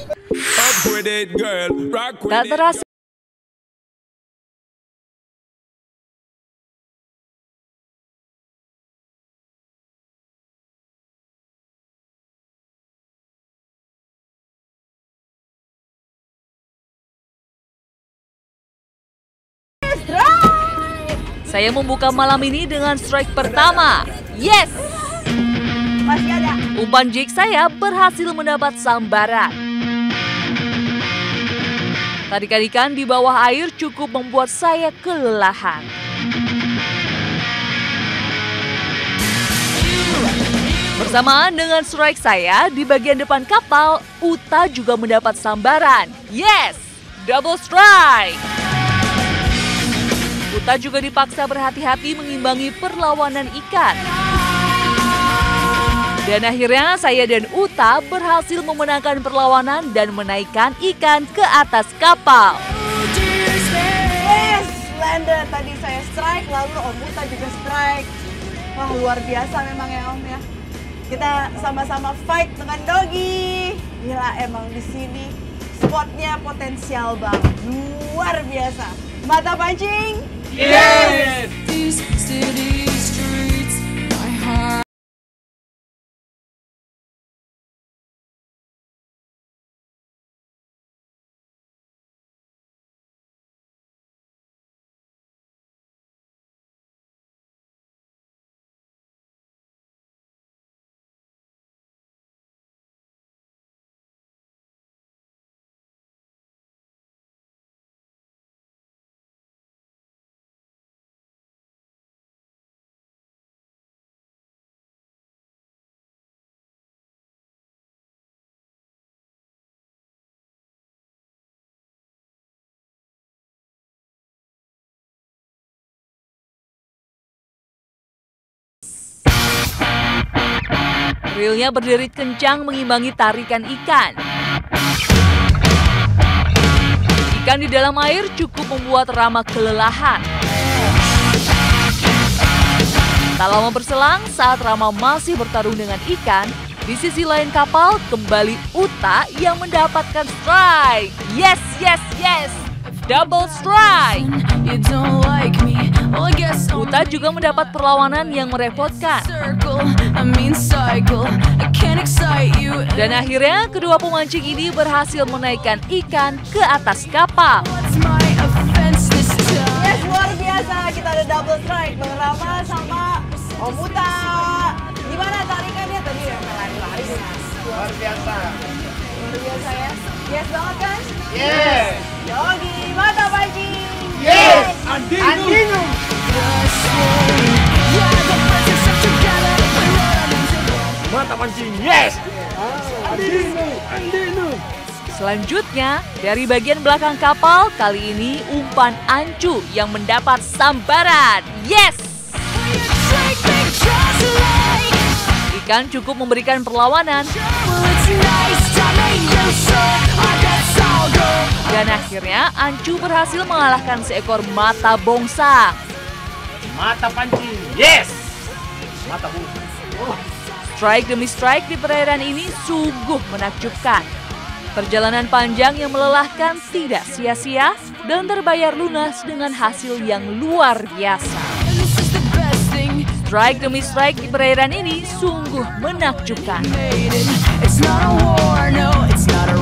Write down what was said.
Tak terasa saya membuka malam ini dengan strike pertama. Yes! Masih ada. Umpan jig saya berhasil mendapat sambaran. Tarikan ikan di bawah air cukup membuat saya kelelahan. Bersamaan dengan strike saya di bagian depan kapal, Uta juga mendapat sambaran. Yes! Double strike! Uta juga dipaksa berhati-hati mengimbangi perlawanan ikan. Dan akhirnya saya dan Uta berhasil memenangkan perlawanan dan menaikkan ikan ke atas kapal. Yes, landed. Tadi saya strike, lalu Om Uta juga strike. Wah, luar biasa memang ya Om ya. Kita sama-sama fight dengan Doggy. Gila, emang di sini spotnya potensial banget. Luar biasa. Mata pancing. Yes! Reelnya berderit kencang mengimbangi tarikan ikan. Ikan di dalam air cukup membuat Rama kelelahan. Tak lama berselang saat Rama masih bertarung dengan ikan, di sisi lain kapal kembali Uta yang mendapatkan strike. Yes, yes, yes! Double strike! Uta juga mendapat perlawanan yang merepotkan. Dan akhirnya kedua pemancing ini berhasil menaikkan ikan ke atas kapal. Yes, luar biasa. Kita ada double strike. Bang Rama sama Om Uta. Gimana tarikannya tadi? Lari-lari. Luar biasa. Luar biasa ya. Yes banget kan? Yes! Doggy, mata pancing. Yes! Andino! Mata pancing, yes! Andino! Selanjutnya, dari bagian belakang kapal, kali ini umpan Ancu yang mendapat sambaran. Yes! Ikan cukup memberikan perlawanan. Dan akhirnya Ancu berhasil mengalahkan seekor mata bongsang. Mata pancing, yes! Mata bongsang. Strike demi strike di perairan ini sungguh menakjubkan. Perjalanan panjang yang melelahkan tidak sia-sia dan terbayar lunas dengan hasil yang luar biasa. Strike demi strike di perairan ini sungguh menakjubkan. It's not a war, no, it's not a